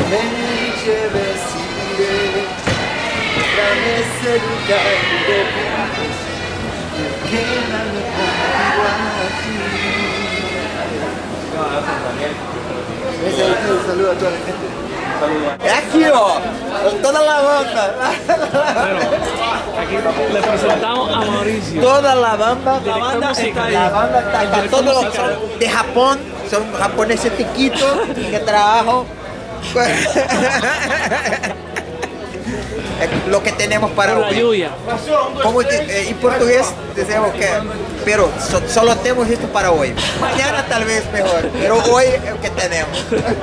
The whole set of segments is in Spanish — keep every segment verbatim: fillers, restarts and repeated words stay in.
Solamente vestiré otra vez el lugar de paz. Quédame contigo aquí. Ese es un saludo a toda la gente. Es aquí, oh, toda la banda. Bueno, aquí le presentamos a Mauricio. Toda la banda, la banda musical. está ahí. La banda está acá. Todos los que son de Japón, son japoneses tiquitos que trabajo. Lo que tenemos para Por la hoy. lluvia. Como eh, en portugués decimos que, pero so, solo tenemos esto para hoy. Mañana tal vez mejor, pero hoy es lo que tenemos.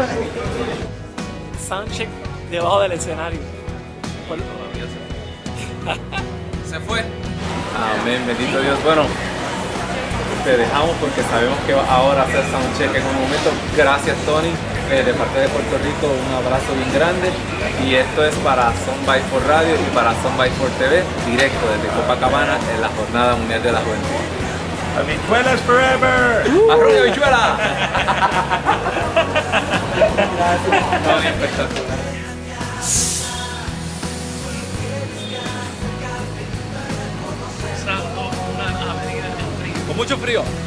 Soundcheck debajo del escenario. Se fue. Amén, bendito Dios. Bueno, te dejamos porque sabemos que va ahora a hacer soundcheck en un momento. Gracias, Tony, eh, de parte de Puerto Rico, un abrazo bien grande. Y esto es para Soundbite for Radio y para Soundbite for T V, directo desde Copacabana en la Jornada Mundial de la Juventud. ¡Habichuelas forever! Uh. ¡Arroyo habichuela! Tony, espectacular. Con mucho frío.